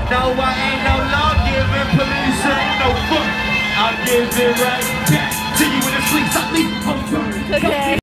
No, I ain't no law giving, police ain't no fuck. I'll give it right back to you in the streets. I leave. Okay.